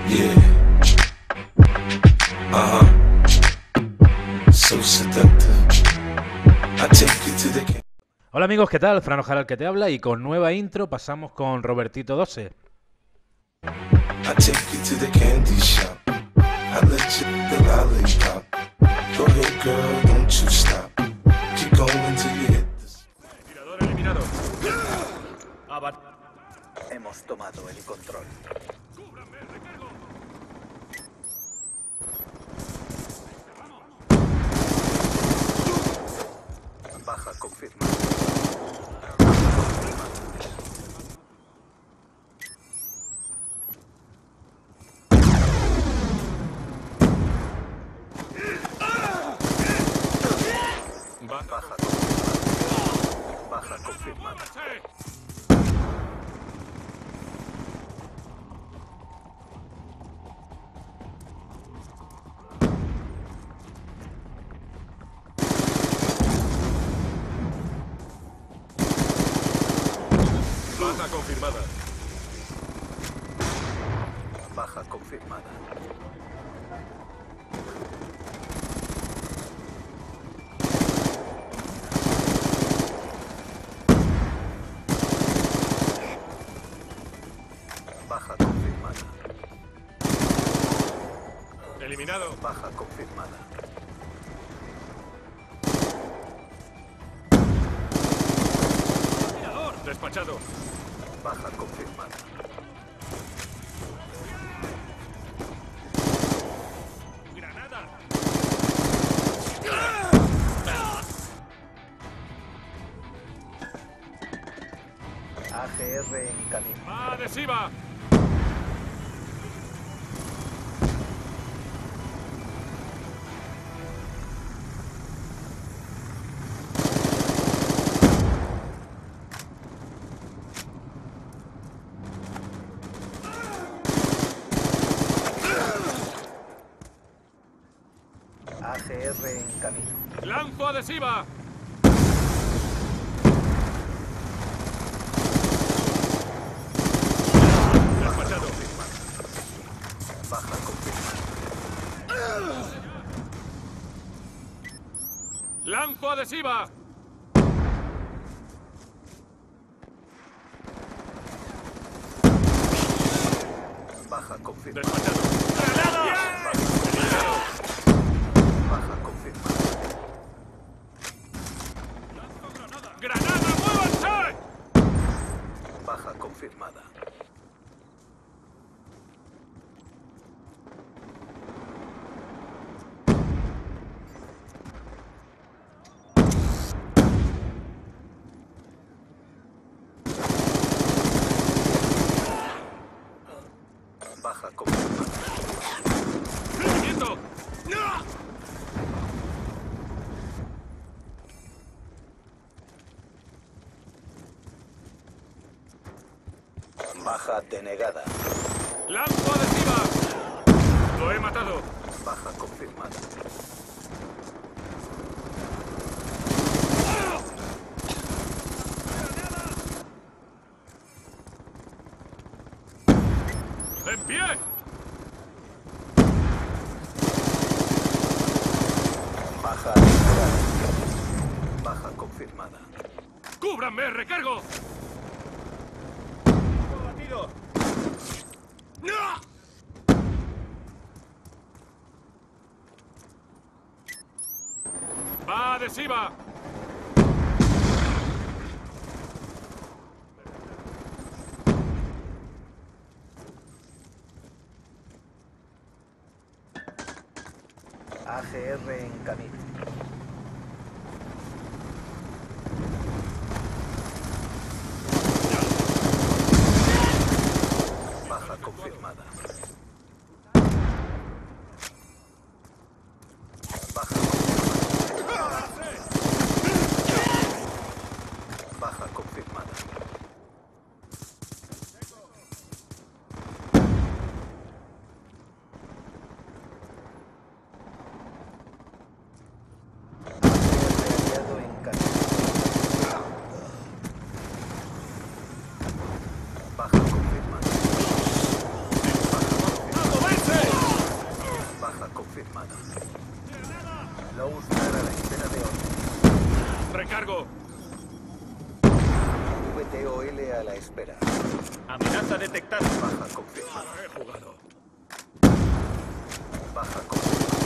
Yeah. So seductive. I take you to the... Hola amigos, ¿qué tal? Fran Ojara el que te habla y con nueva intro pasamos con Robertito 12. I take you to the candy shop. I let you the lollipop. Go ahead, girl, don't you stop. Keep going till you hit this. Tirador eliminado. Hemos tomado el control. ¡Cúbranme, recargo! Baja confirmada. Baja confirmada. Baja confirmada. Baja confirmada. Baja confirmada. Baja confirmada. Eliminado. Baja confirmada. Tirador. Despachado. Baja confirmada. Granada. AGR en camino. Va adhesiva. AGR en camino. Lanzo adhesiva. Despachado. Baja confirmada. Lanzo adhesiva. Baja confirmada. Despachado. ¡Granada! Eliminado. Baja confirmada. ¡Granada, muévanse! Baja confirmada. Baja confirmada. ¡Seguimiento! Baja denegada. ¡Lanzo adhesiva! ¡Lo he matado! Baja confirmada. ¡En pie! Baja denegada. Baja confirmada. ¡Cúbranme, recargo! ¡Batido! ¡Va adhesiva! AGR en camino. Baja confirmada. Baja confirmada. Baja confirmada. Aliado en camino. Baja confirmada. espera. Amenaza detectada. Baja confirmada. He jugado. Baja confirmada.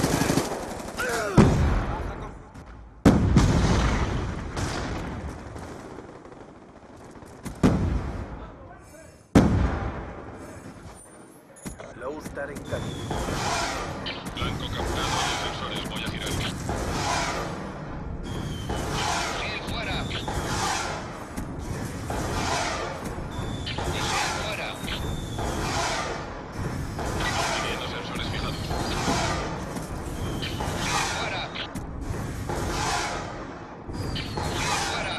Low Star en camino. Blanco captado en los sensores. Voy a girar. Misil fuera. Misil fuera. Teniendo sensores fijados. Misil fuera. Misil fuera.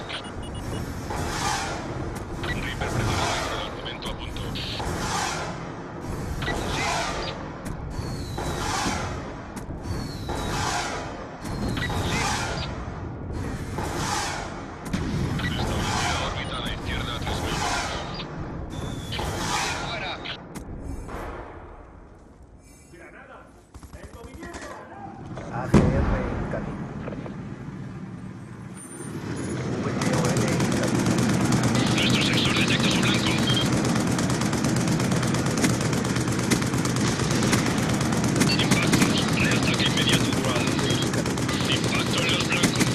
Reaper preparado. Armamento a punto. Establecida órbita a la izquierda a 3000 metros. Misil fuera. AGR en camino. VTOL en camino. Nuestro sensor detecta su blanco. Impactos. Reataque inmediato. Impacto en los blancos.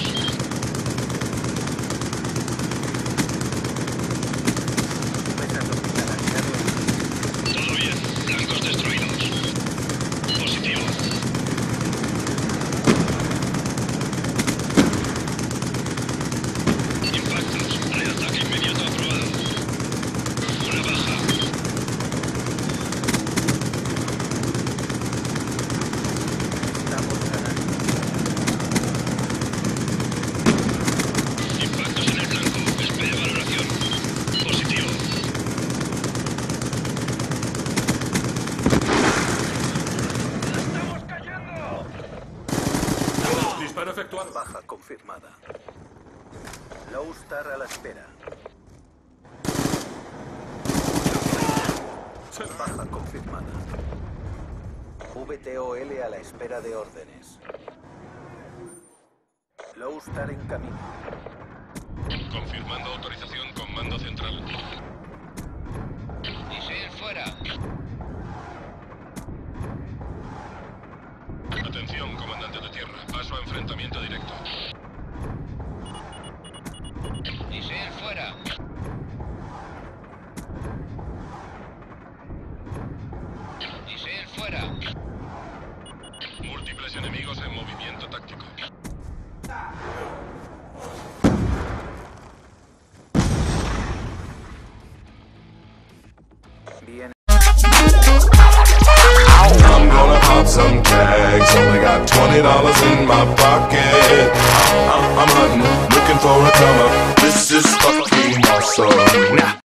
Mesa orbital aliado en Todo bien. Blancos destruidos. Positivo. Impactos. Reataque inmediato aprobado. Una baja. Estamos ganando. Impactos en el blanco. Espere valoración. Positivo. ¡Estamos cayendo! Disparo efectuado. Baja confirmada. Low Star a la espera. Baja confirmada. VTOL a la espera de órdenes. Low Star en camino. Confirmando autorización con mando central. Misil fuera. Atención, comandante de tierra. Paso a enfrentamiento directo. Misil fuera. Misil fuera. Múltiples enemigos en movimiento táctico. Bien. I'm gonna pop some tags. Only got $20 in my pocket. I'm hunting, looking for a come up. This is fucking awesome.